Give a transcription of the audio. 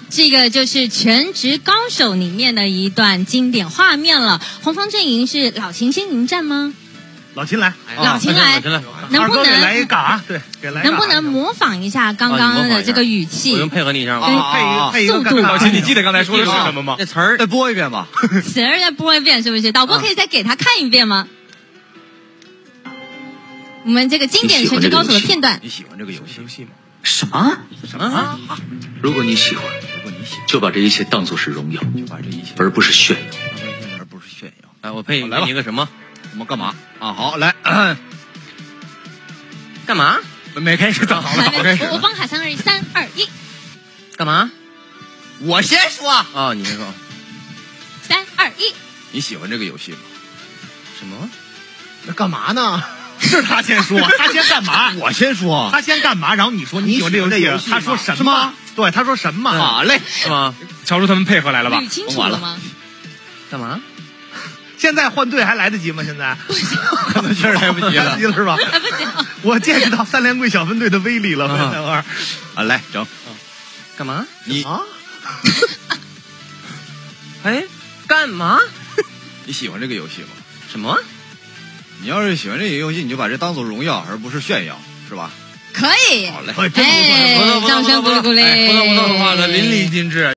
这个就是《全职高手》里面的一段经典画面了。红方阵营是老秦先迎战吗？ 老秦来， 老秦来，能不能来一嘎？对，给来。 能不能模仿一下刚刚的这个语气？ 我用配合你一下吗？配速度。 老秦，你记得刚才说的是什么吗？ 那词儿再播一遍吧。 词儿再播一遍是不是？导播可以再给他看一遍吗？我们这个经典《全职高手》的片段。 你喜欢这个游戏吗？ 什么？如果你喜欢，就把这一切当作是荣耀，而不是炫耀。 哎，我配给你一个什么？ 我们干嘛啊？好，来， 干嘛？ 没开始，早了，早开始。 我帮卡3、2、3、2、1， 干嘛？ 我先说啊，你先说。 3、2、1。 你喜欢这个游戏吗？ 什么？ 那干嘛呢？是他先说，他先干嘛？ 我先说， 他先干嘛？然后你说你喜欢这游戏，他说什么？对，他说什么？ 好嘞， 是吗？ 乔叔他们配合来了吧？ 捋清楚了吗？ 干嘛？ 现在换队还来得及吗？现在可能确实来不及了， 来不及了是吧？ 来不及了。 我见识到3连贵小分队的威力了，等会儿啊，来整。 干嘛？ 你啊？ 哎，干嘛？ 你喜欢这个游戏吗？ 什么？ 你要是喜欢这个游戏，你就把这当做荣耀，而不是炫耀，是吧？ 可以。 好嘞， 哎，掌声鼓励鼓励。 不错的话呢，淋漓尽致。